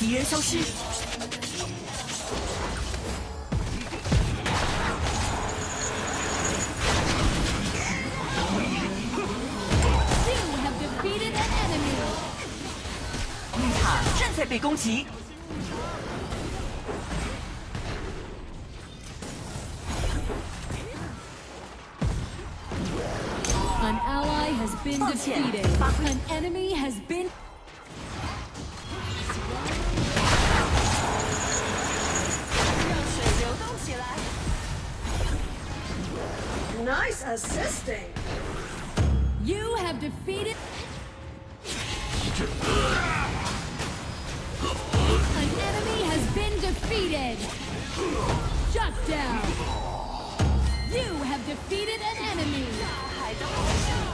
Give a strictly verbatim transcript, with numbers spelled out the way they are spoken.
敌人消失。 You have defeated an enemy. 绿塔正在被攻击。 An ally has been 抱歉， defeated. 发挥 An enemy has been. 让水流动起来。 Nice assisting. You have defeated. An enemy has been defeated. Shut down. You have defeated an enemy.